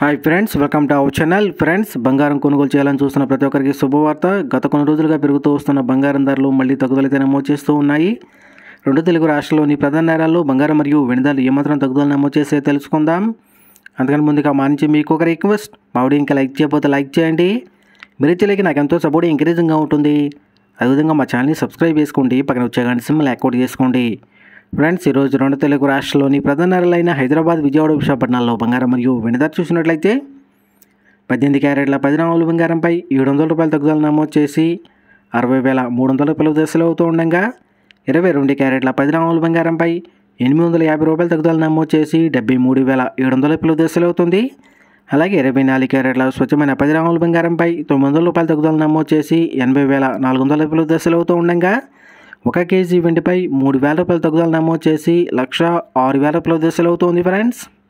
Hi friends, welcome to our channel. Friends, బంగారం కొనుగోలు చేయాలని చూస్తున్న ప్రతి ఒక్కరికి శుభవార్త. గత కొన్ని రోజులుగా పెరుగుతూ వస్తున్న బంగారం ధరలు మళ్ళీ తగ్గుదలైతే నమోదు చేస్తూ ఉన్నాయి. రెండు తెలుగు రాష్ట్రాల్లోని ప్రధాన నగరాల్లో బంగారం మరియు వెండి ధరలు ఏమాత్రం తగ్గుదల నమోదు చేస్తే తెలుసుకుందాం. అందుకని ముందుగా మా నుంచి మీకు ఒక రిక్వెస్ట్, మా వీడియో ఇంకా లైక్ చేయకపోతే లైక్ చేయండి. మీరు ఇచ్చేలేక నాకు ఎంతో సపోర్ట్ ఎంకరేజింగ్గా ఉంటుంది. అదేవిధంగా మా ఛానల్ని సబ్స్క్రైబ్ చేసుకోండి, పక్కన వచ్చే గంట సింబల్ యాక్టివేట్ చేసుకోండి. ఫ్రెండ్స్, ఈరోజు రెండు తెలుగు రాష్ట్రాల్లోని ప్రధాన నగరాలైన హైదరాబాద్, విజయవాడ, విశాఖపట్నాల్లో బంగారం మరియు వెండి ధర చూసినట్లయితే 18 క్యారెట్ల 10 గ్రాముల బంగారంపై 700 రూపాయల తగ్గుదల నమోదు చేసి 60,300 రూపాయల దశలు అవుతూ ఉండగా, 22 క్యారెట్ల 10 గ్రాముల బంగారంపై 850 రూపాయల తగ్గుదల నమోదు చేసి 73,700 రూపాయల దశలు అవుతుంది. అలాగే 24 క్యారెట్ల స్వచ్ఛమైన 10 గ్రాముల బంగారంపై 900 రూపాయల తగ్గుదల నమోదు చేసి 80,400 రూపాయల దశలు అవుతూ ఉండగా, 1 కేజీ వెండిపై 3,000 రూపాయల తగ్గుదల నమోదు చేసి 1,06,000 రూపాయల దశలు అవుతుంది. ఫ్రెండ్స్.